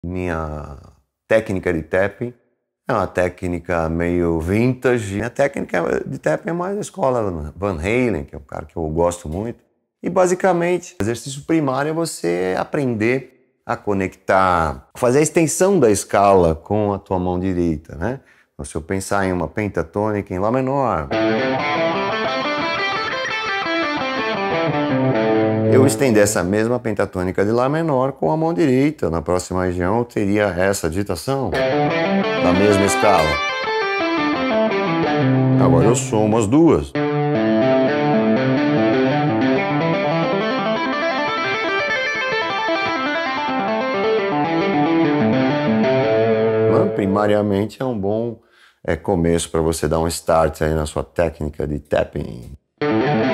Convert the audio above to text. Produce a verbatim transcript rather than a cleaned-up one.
Minha técnica de tapping é uma técnica meio vintage. Minha técnica de tapping é mais a escola Van Halen, que é um cara que eu gosto muito. E basicamente, o exercício primário é você aprender a conectar, fazer a extensão da escala com a tua mão direita, né? Então, se eu pensar em uma pentatônica em Lá menor, eu estender essa mesma pentatônica de Lá menor com a mão direita. Na próxima região eu teria essa digitação na mesma escala. Agora eu somo as duas. Primariamente é um bom é, começo para você dar um start aí na sua técnica de tapping.